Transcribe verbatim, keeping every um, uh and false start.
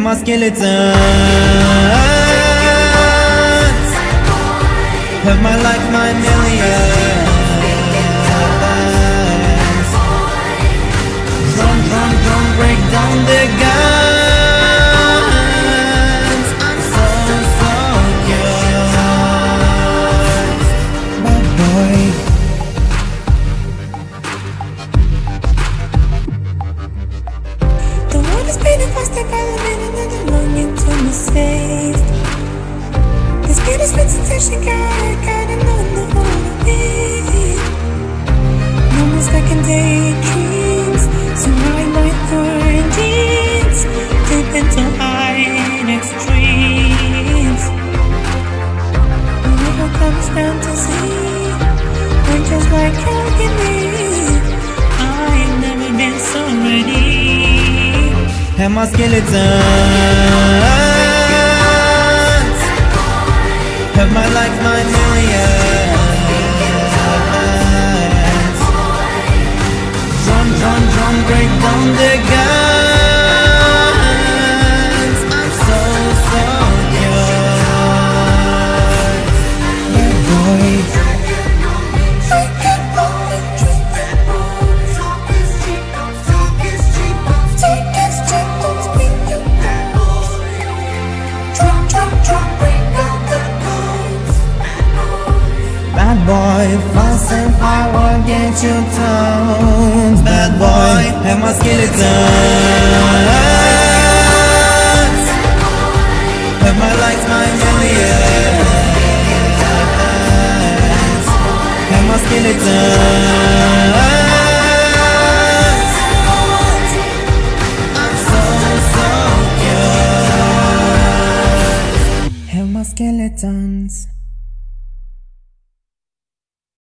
my skeletons, have my life, my millions. Drum, drum, drum, break down the guns. I'm so, so yours, bad boy. The world is beating fast, I got a minute and I'm longing to be saved. This beat is with sensation, girl, I gotta know the whole of it. No mistaken daydreams, so ride my thorn jeans, deep into high extremes. Whenever comes down to see, we're just like agony. I've never been so ready. Have my skeletons, have my life, my millions. Drum, drum, drum, break down the guns. I'm so, so yours, bad boy. Bad boy, fast and far will get you tones. Bad boy, have my skeletons, have my life, my millions. Have my skeletons.